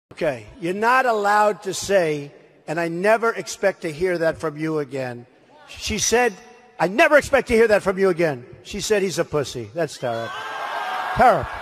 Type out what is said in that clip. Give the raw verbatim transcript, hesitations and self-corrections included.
Okay, you're not allowed to say, and I never expect to hear that from you again. She said, I never expect to hear that from you again. She said he's a pussy. That's terrible. Terrible.